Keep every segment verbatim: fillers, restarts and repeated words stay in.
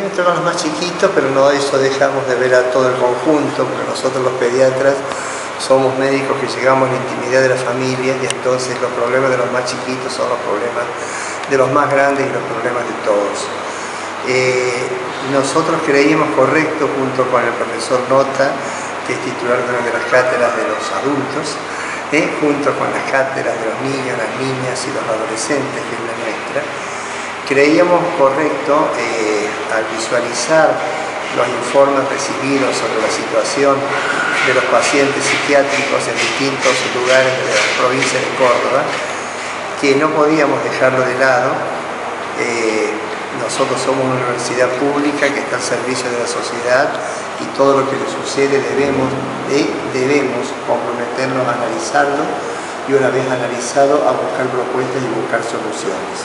me tocan los más chiquitos, pero no eso dejamos de ver a todo el conjunto, porque nosotros los pediatras somos médicos que llegamos a la intimidad de la familia y entonces los problemas de los más chiquitos son los problemas de los más grandes y los problemas de todos. Eh, nosotros creíamos correcto, junto con el profesor Nota, que es titular de una de las cátedras de los adultos, eh, junto con las cátedras de los niños, las niñas y los adolescentes, que es la nuestra, creíamos correcto eh, al visualizar los informes recibidos sobre la situación de los pacientes psiquiátricos en distintos lugares de la provincia de Córdoba, que no podíamos dejarlo de lado. Eh, nosotros somos una universidad pública que está al servicio de la sociedad y todo lo que le sucede debemos, de, debemos comprometernos a analizarlo y una vez analizado a buscar propuestas y buscar soluciones.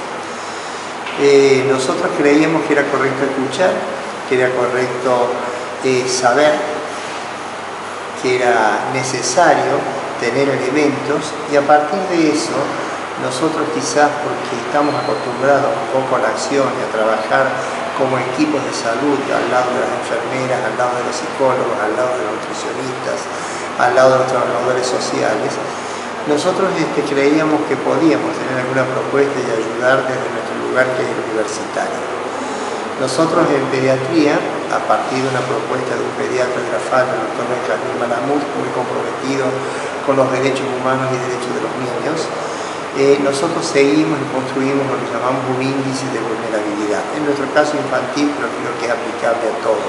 Eh, nosotros creíamos que era correcto escuchar, que era correcto eh, saber, que era necesario tener elementos y a partir de eso nosotros quizás porque estamos acostumbrados un poco a la acción y a trabajar como equipos de salud al lado de las enfermeras, al lado de los psicólogos, al lado de los nutricionistas, al lado de los trabajadores sociales, nosotros este, creíamos que podíamos tener alguna propuesta y ayudar desde nuestro lugar que es el universitario. Nosotros en pediatría, a partir de una propuesta de un pediatra de la FAL, el doctor Benjamín Malamud, muy comprometido con los derechos humanos y derechos de los niños, eh, nosotros seguimos y construimos lo que llamamos un índice de vulnerabilidad. En nuestro caso infantil, pero creo que es aplicable a todos.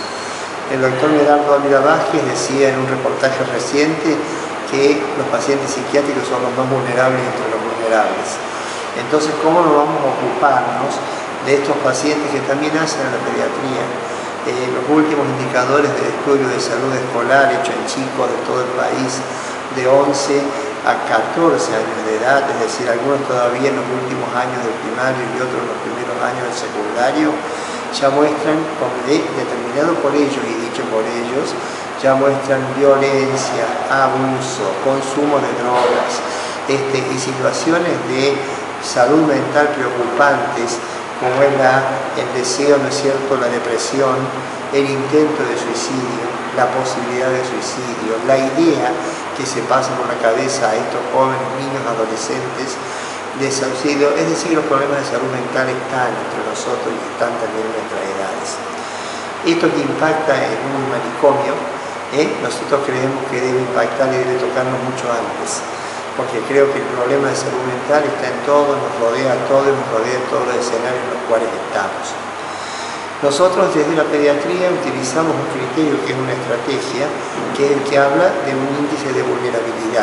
El doctor Medardo Ávila Vázquez decía en un reportaje reciente que los pacientes psiquiátricos son los más vulnerables entre los vulnerables. Entonces, ¿cómo no vamos a ocuparnos de estos pacientes que también hacen a la pediatría? Eh, los últimos indicadores del estudio de salud escolar hecho en chicos de todo el país de once a catorce años de edad, es decir, algunos todavía en los últimos años del primario y otros en los primeros años del secundario, ya muestran, determinado por ellos y dicho por ellos, ya muestran violencia, abuso, consumo de drogas este, y situaciones de salud mental preocupantes como es la, el deseo, ¿no es cierto?, la depresión, el intento de suicidio, la posibilidad de suicidio, la idea que se pasa por la cabeza a estos jóvenes, niños, adolescentes de suicidio, es decir, los problemas de salud mental están entre nosotros y están también en nuestras edades. Esto que impacta en un manicomio, ¿eh? nosotros creemos que debe impactar y debe tocarnos mucho antes, porque creo que el problema de salud mental está en todo, nos rodea a todos, nos rodea a todos los escenarios en los cuales estamos. Nosotros desde la pediatría utilizamos un criterio que es una estrategia, que es el que habla de un índice de vulnerabilidad.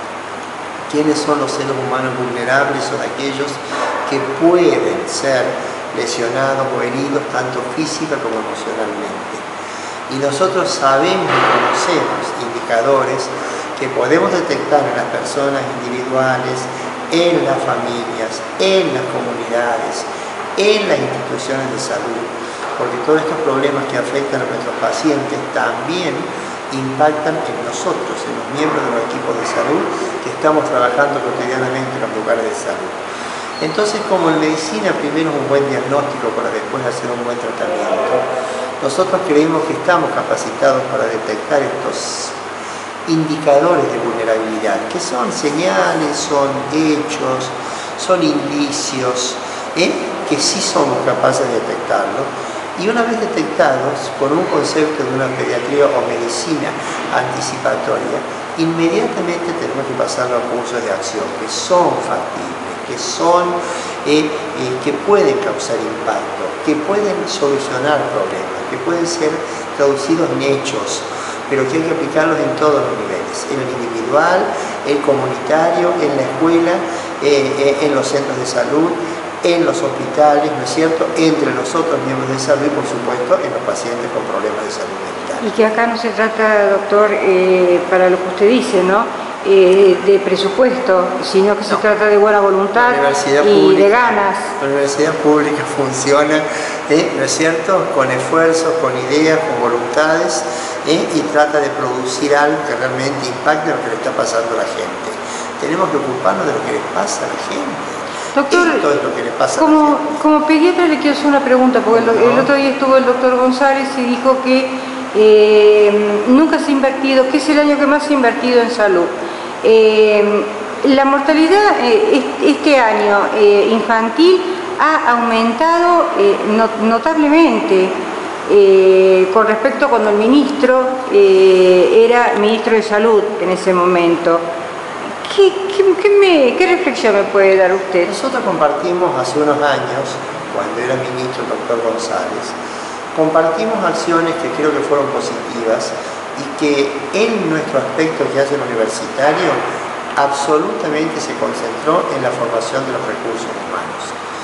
¿Quiénes son los seres humanos vulnerables? Son aquellos que pueden ser lesionados o heridos tanto física como emocionalmente. Y nosotros sabemos y conocemos indicadores que podemos detectar en las personas individuales, en las familias, en las comunidades, en las instituciones de salud, porque todos estos problemas que afectan a nuestros pacientes también impactan en nosotros, en los miembros de los equipos de salud que estamos trabajando cotidianamente en los lugares de salud. Entonces, como en medicina primero es un buen diagnóstico para después hacer un buen tratamiento, nosotros creemos que estamos capacitados para detectar estos indicadores de vulnerabilidad, que son señales, son hechos, son indicios, ¿eh? que sí somos capaces de detectarlo. Y una vez detectados, con un concepto de una pediatría o medicina anticipatoria, inmediatamente tenemos que pasar a cursos de acción que son factibles, que son, eh, eh, que pueden causar impacto, que pueden solucionar problemas, que pueden ser traducidos en hechos, pero que hay que aplicarlos en todos los niveles, en el individual, el comunitario, en la escuela, eh, eh, en los centros de salud, en los hospitales, ¿no es cierto?, entre nosotros miembros de salud y, por supuesto, en los pacientes con problemas de salud mental. Y que acá no se trata, doctor, eh, para lo que usted dice, ¿no?, eh, de presupuesto, sino que se no. trata de buena voluntad y pública, de ganas. La universidad pública funciona, ¿eh? ¿no es cierto?, con esfuerzos, con ideas, con voluntades, ¿eh? y trata de producir algo que realmente impacte lo que le está pasando a la gente. Tenemos que ocuparnos de lo que les pasa a la gente. Doctor, esto es lo que le pasa como, a la gente. Como pediatra le quiero hacer una pregunta, porque el, el otro día estuvo el doctor González y dijo que eh, nunca se ha invertido, que es el año que más se ha invertido en salud. Eh, la mortalidad eh, este año eh, infantil ha aumentado eh, not notablemente eh, con respecto a cuando el ministro eh, era ministro de Salud en ese momento. ¿Qué, qué, qué, me, ¿Qué reflexión me puede dar usted? Nosotros compartimos hace unos años, cuando era ministro el doctor González, compartimos acciones que creo que fueron positivas y que en nuestro aspecto que hace el universitario absolutamente se concentró en la formación de los recursos humanos.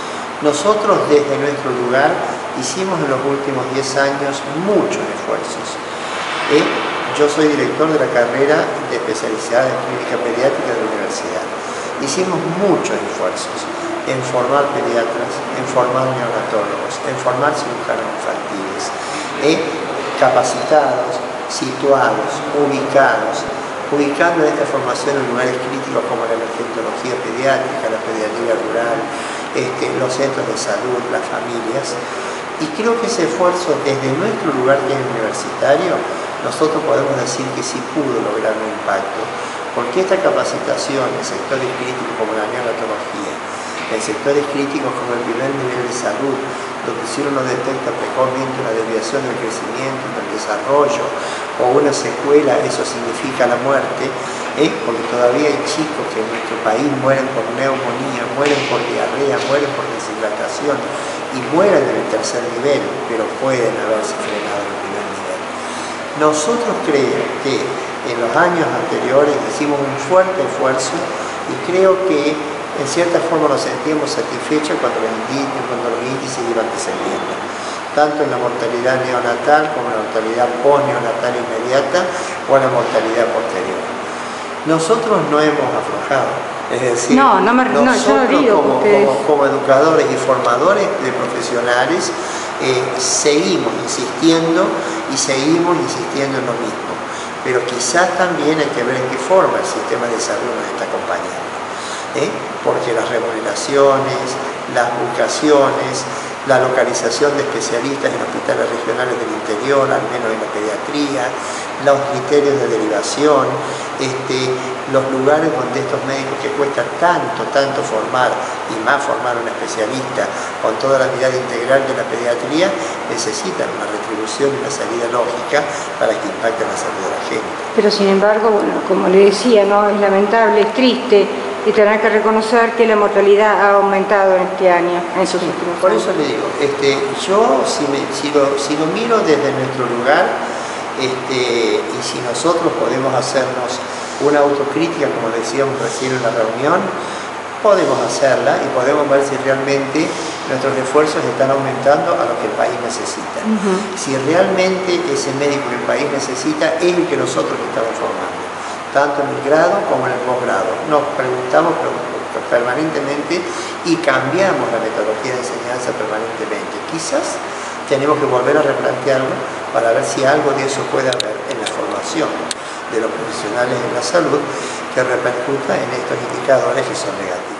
Nosotros desde nuestro lugar hicimos en los últimos diez años muchos esfuerzos. ¿Eh? Yo soy director de la carrera de especialidad en clínica pediátrica de la universidad. Hicimos muchos esfuerzos en formar pediatras, en formar neonatólogos, en formar cirujanos infantiles, ¿eh? capacitados, situados, ubicados, ubicando esta formación en lugares críticos como la emergentología pediátrica, la pediatría rural, este, los centros de salud, las familias. Y creo que ese esfuerzo desde nuestro lugar que es universitario, nosotros podemos decir que sí pudo lograr un impacto, porque esta capacitación en sectores críticos como la neonatología, en sectores críticos como el primer nivel de salud, donde si uno no detecta precozmente una desviación del crecimiento, del desarrollo o una secuela, eso significa la muerte, ¿eh? porque todavía hay chicos que en nuestro país mueren por neumonía, mueren por diarrea, mueren por deshidratación y mueren en el tercer nivel, pero pueden haberse frenado en el primer nivel. Nosotros creemos que en los años anteriores hicimos un fuerte esfuerzo y creo que en cierta forma nos sentíamos satisfechos cuando los índices, cuando los índices iban descendiendo, tanto en la mortalidad neonatal como en la mortalidad post-neonatal inmediata o en la mortalidad posterior. Nosotros no hemos aflojado, es decir, no, no me, nosotros no, yo no digo como, como, como educadores y formadores de profesionales eh, seguimos insistiendo y seguimos insistiendo en lo mismo, pero quizás también hay que ver en qué forma el sistema de salud nos está acompañando. ¿Eh? Porque las remuneraciones, las ubicaciones, la localización de especialistas en hospitales regionales del interior, al menos en la pediatría, los criterios de derivación, este, los lugares donde estos médicos que cuesta tanto, tanto formar y más formar un especialista con toda la mirada integral de la pediatría, necesitan una retribución y una salida lógica para que impacte en la salud de la gente. Pero sin embargo, bueno, como le decía, ¿no? Es lamentable, es triste y tener que reconocer que la mortalidad ha aumentado en este año, en esos sí, últimos por años. eso le digo, este, yo si, me, si, lo, si lo miro desde nuestro lugar, este, y si nosotros podemos hacernos una autocrítica, como decíamos recién en la reunión, podemos hacerla y podemos ver si realmente nuestros esfuerzos están aumentando a lo que el país necesita. Uh-huh. Si realmente ese médico que el país necesita es el que nosotros estamos formando, tanto en el grado como en el posgrado. Nos preguntamos permanentemente y cambiamos la metodología de enseñanza permanentemente. Quizás tenemos que volver a replantearlo para ver si algo de eso puede haber en la formación de los profesionales en la salud que repercuta en estos indicadores que son negativos.